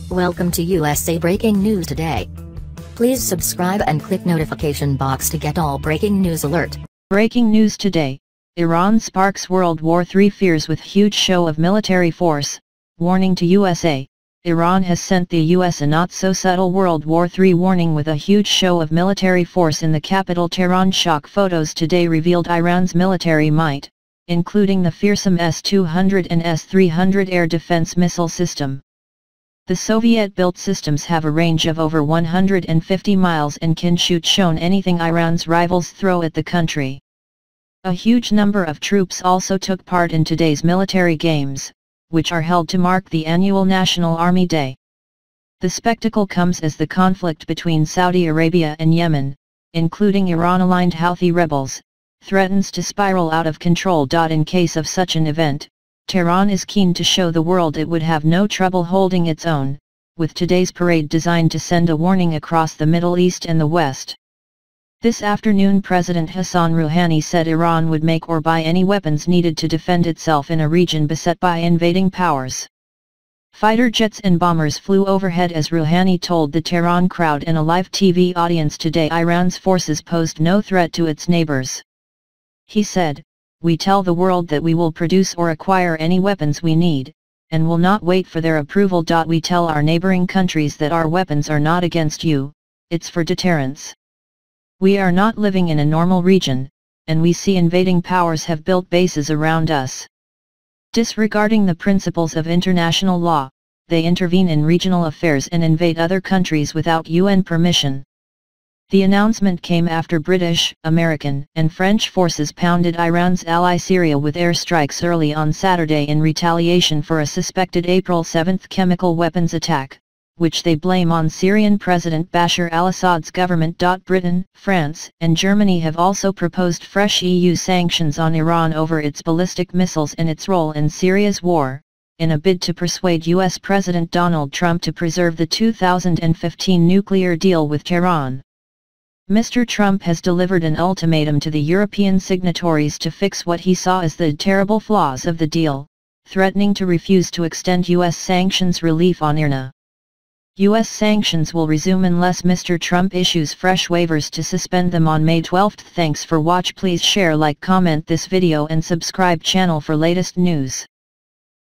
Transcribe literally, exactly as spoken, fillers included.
Welcome to U S A Breaking News Today. Please subscribe and click notification box to get all breaking news alert. Breaking news today, Iran sparks World War Three fears with huge show of military force, warning to U S A. Iran has sent the U S a not-so-subtle World War Three warning with a huge show of military force in the capital Tehran. Shock photos today revealed Iran's military might, including the fearsome S two hundred and S three hundred air defense missile system. The Soviet-built systems have a range of over one hundred fifty miles and can shoot shown anything Iran's rivals throw at the country. A huge number of troops also took part in today's military games, which are held to mark the annual National Army Day. The spectacle comes as the conflict between Saudi Arabia and Yemen, including Iran-aligned Houthi rebels, threatens to spiral out of control. In case of such an event, Tehran is keen to show the world it would have no trouble holding its own, with today's parade designed to send a warning across the Middle East and the West. This afternoon President Hassan Rouhani said Iran would make or buy any weapons needed to defend itself in a region beset by invading powers. Fighter jets and bombers flew overhead as Rouhani told the Tehran crowd in a live T V audience today Iran's forces posed no threat to its neighbors. He said, "We tell the world that we will produce or acquire any weapons we need, and will not wait for their approval. We tell our neighboring countries that our weapons are not against you, it's for deterrence. We are not living in a normal region, and we see invading powers have built bases around us. Disregarding the principles of international law, they intervene in regional affairs and invade other countries without U N permission." The announcement came after British, American, and French forces pounded Iran's ally Syria with airstrikes early on Saturday in retaliation for a suspected April seventh chemical weapons attack, which they blame on Syrian President Bashar al-Assad's government. Britain, France, and Germany have also proposed fresh E U sanctions on Iran over its ballistic missiles and its role in Syria's war, in a bid to persuade U S President Donald Trump to preserve the two thousand fifteen nuclear deal with Tehran. Mister Trump has delivered an ultimatum to the European signatories to fix what he saw as the terrible flaws of the deal, threatening to refuse to extend U S sanctions relief on Iran. U S sanctions will resume unless Mister Trump issues fresh waivers to suspend them on May twelfth. Thanks for watch. Please share, like, comment this video and subscribe channel for latest news.